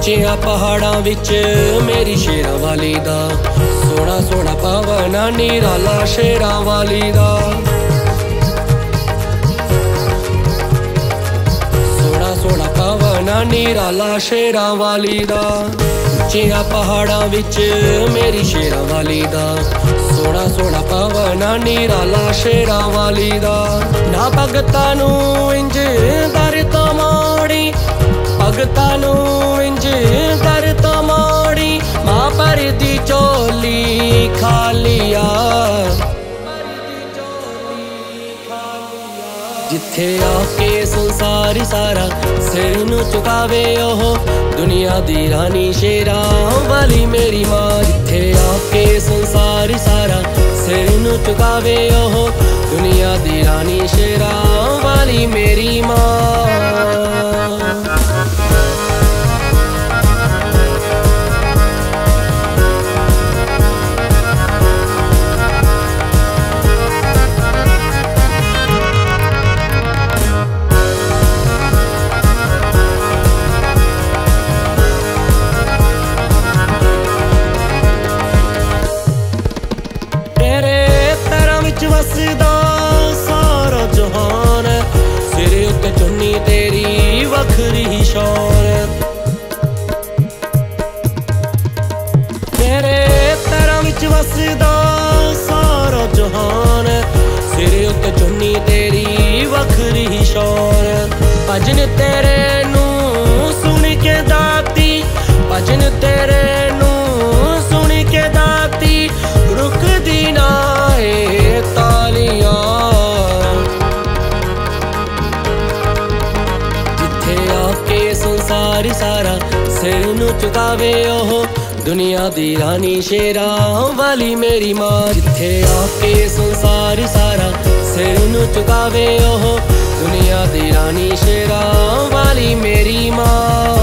ਉੱਚਿਆਂ ਪਹਾੜਾਂ ਵਿੱਚ ਮੇਰੀ ਸ਼ੇਰਾਂ ਵਾਲੀ ਦਾ ਸੋਹਣਾ ਸੋਹਣਾ ਪਾਵਨਾ ਨਿਰਾਲਾ ਸ਼ੇਰਾਂ ਵਾਲੀ ਦਾ ਸੋਹਣਾ ਸੋਹਣਾ ਪਾਵਨਾ ਨਿਰਾਲਾ ਸ਼ੇਰਾਂ ਵਾਲੀ ਦਾ ਉੱਚਿਆਂ ਪਹਾੜਾਂ ਵਿੱਚ ਮੇਰੀ ਸ਼ੇਰਾਂ ਵਾਲੀ ਦਾ ਸੋਹਣਾ ਸੋਹਣਾ ਪਾਵਨਾ ਨਿਰਾਲਾ ਸ਼ੇਰਾਂ ਵਾਲੀ ਦਾ ਨਾ ਭਗਤਾਂ ਨੂੰ ਇੰਜ ਦਰ ਤੋਂ ਮੋੜੀ ਭਗਤਾਂ ਨੂੰ ਇੰਜ ਦਰ ਤੋਂ ਮੋੜੀ ਮਾਂ ਭਰਦੀ ਝੋਲੀ ਖਾਲੀਆ ਜਿੱਥੇ ਆ ਕੇ ਸੰਸਾਰ ਸਾਰਾ ਸਿਰ ਨੂੰ ਝੁਕਾਵੇ ਉਹ ਦੁਨੀਆ ਦੀ ਰਾਣੀ ਸ਼ੇਰਾਂ ਵਾਲੀ ਮੇਰੀ ਮਾਂ ਜਿੱਥੇ ਆ ਕੇ ਸੰਸਾਰ ਸਾਰਾ ਸਿਰ ਨੂੰ ਝੁਕਾਵੇ ਉਹ ਦੁਨੀਆ ਦੀ ਰਾਣੀ ਸ਼ੇਰਾਂ ਵਾਲੀ ਮੇਰੀ ਮਾਂ ਵਸਦਾ ਸਾਰਾ ਜਹਾਨ ਸਿਰ ਉੱਤੇ ਚੁੰਨੀ ਤੇਰੀ ਵੱਖਰੀ ਸ਼ਾਨ ਤੇਰੇ ਪੈਰਾਂ ਵਿੱਚ ਵਸਦਾ ਸਾਰਾ ਜਹਾਨ ਸਿਰ ਉੱਤੇ ਚੁੰਨੀ ਤੇਰੀ ਵੱਖਰੀ ਸ਼ਾਨ ਭਜਨ ਤੇਰੇ ਨੂੰ ਸੁਣ ਕੇ ਦਾਤੀ ਭਜਨ ਤੇਰੇ ਨੂੰ ਸੁਣ ਕੇ ਦਾਤੀ ਰੁਕਦੀ ਨਾ ਸੰਸਾਰ ਸਾਰਾ ਸਿਰ ਨੂੰ ਝੁਕਾਵੇ ਉਹ ਦੁਨੀਆ ਦੀ ਰਾਣੀ ਸ਼ੇਰਾਂ ਵਾਲੀ ਮੇਰੀ ਮਾਂ ਜਿੱਥੇ ਆ ਕੇ ਸੰਸਾਰ ਸਾਰਾ ਸਿਰ ਨੂੰ ਝੁਕਾਵੇ ਉਹ ਦੁਨੀਆ ਦੀ ਰਾਣੀ ਸ਼ੇਰਾਂ ਵਾਲੀ ਮੇਰੀ ਮਾਂ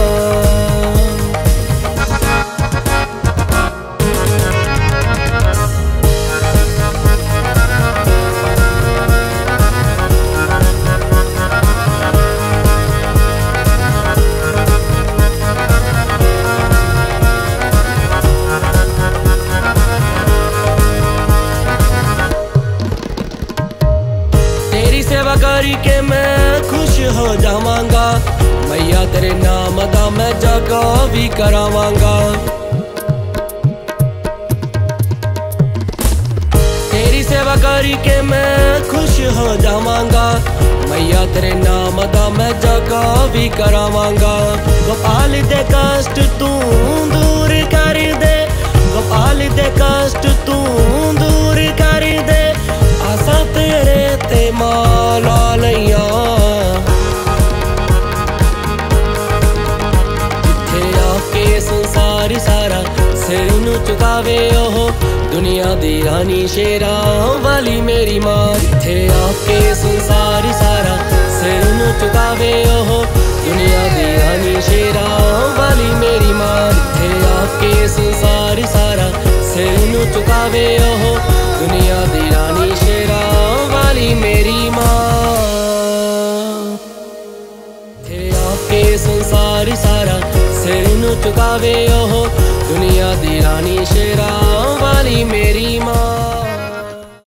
सेवा करी के मैं खुश हो जावांगा मैया तेरे नाम दा मैं जगा भी करावांगा तेरी सेवा करी के मैं खुश हो जावांगा मैया तेरे नाम दा मैं जगा भी करावांगा गोपाल दे कष्ट तू दूर कर दे गोपाल दे कष्ट तू दूर कर दे आसा तेरे ते माला लैया जिथे आके संसार सारा सिर नू झुकावे ओह दुनिया दी रानी शेरां वाली मेरी मां जिथे आके संसार सारा सिर नू झुकावे ओह दुनिया दी रानी शेरां वाली मेरी मां जिथे आके संसार सारा सिर नू झुकावे ओह दुनिया दी रानी शेरां वाली मेरी मां थे आके संसार सारा सिर नू झुकावे ओह दुनिया दी रानी शेरां वाली मेरी मां।